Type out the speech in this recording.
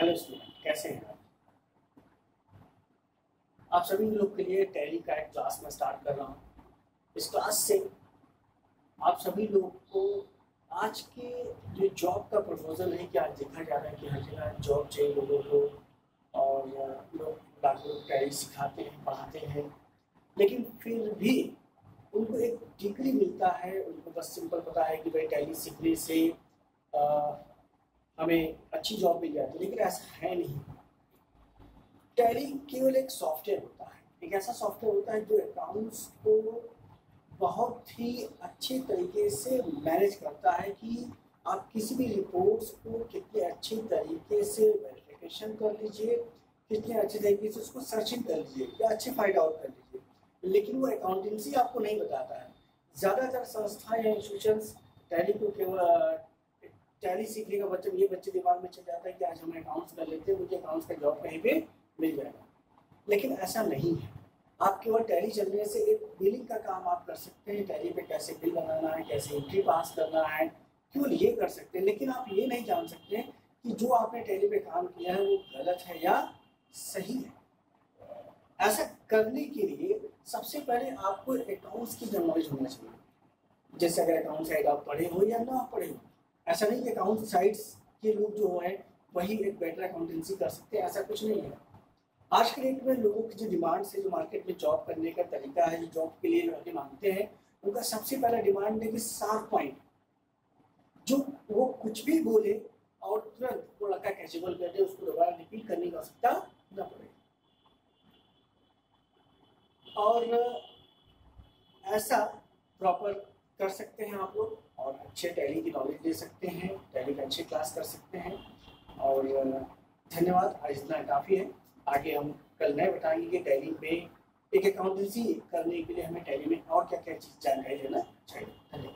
Hello student, कैसे हैं आप? आप सभी लोग के लिए टैली का एक क्लास में स्टार्ट कर रहा हूँ। इस क्लास से आप सभी लोग को आज के जो जॉब का प्रपोजल है कि आज देखा जा रहा है कि हर जगह जॉब चाहिए लोगों को, और लोग लाखों टैली सिखाते हैं, पढ़ाते हैं, लेकिन फिर भी उनको एक डिग्री मिलता है। उनको बस सिंपल पता है कि भाई टैली सीखने से हमें अच्छी जॉब मिल जाती है, लेकिन ऐसा है नहीं। टैली केवल एक सॉफ्टवेयर होता है, एक ऐसा सॉफ्टवेयर होता है जो अकाउंट्स को बहुत ही अच्छे तरीके से मैनेज करता है कि आप किसी भी रिपोर्ट्स को कितने अच्छे तरीके से वेरिफिकेशन कर लीजिए, कितने अच्छे तरीके से उसको सर्चिंग कर लीजिए या अच्छे फाइंड आउट कर लीजिए। लेकिन वो अकाउंटेंसी आपको नहीं बताता है। ज़्यादातर संस्थाएं या इंस्टीट्यूशंस टैली को केवल टैली सीखने का मतलब ये बच्चे दिमाग में चल जाता है कि आज हम अकाउंट्स कर लेते हैं, मुझे अकाउंट्स का जॉब कहीं पे मिल जाएगा। लेकिन ऐसा नहीं है। आप केवल टैली चलने से एक बिलिंग का काम आप कर सकते हैं। टैली पे कैसे बिल बनाना है, कैसे एंट्री पास करना है, केवल ये कर सकते हैं। लेकिन आप ये नहीं जान सकते कि जो आपने टैली पे काम किया है वो गलत है या सही है। ऐसा करने के लिए सबसे पहले आपको अकाउंट्स की नॉलेज होना चाहिए। जैसे अगर अकाउंट साइड आप पढ़े हो या ना पढ़े हो, ऐसा नहीं कि अकाउंट साइड्स के लोग जो हैं वही एक बेटर अकाउंटेंसी कर सकते हैं, ऐसा कुछ नहीं है। आज के डेट में लोगों की जो डिमांड है, जो मार्केट में जॉब करने का तरीका है, जो जॉब के लिए लड़के मांगते हैं, उनका सबसे पहला डिमांड है कि 7 पॉइंट, जो वो कुछ भी बोले और तुरंत वो लड़का कैचेबल कर दे, उसको दोबारा रिपीट करने की आवश्यकता न पड़े। और ऐसा प्रॉपर कर सकते हैं आप लोग, और अच्छे टैली की नॉलेज ले सकते हैं, टैली का अच्छे क्लास कर सकते हैं। और धन्यवाद, आज इतना काफ़ी है। आगे हम कल नए बताएंगे कि टैली में एक अकाउंटेंसी करने के लिए हमें टैली में और क्या क्या चीज़ जानकारी लेना चाहिए। धन्यवाद।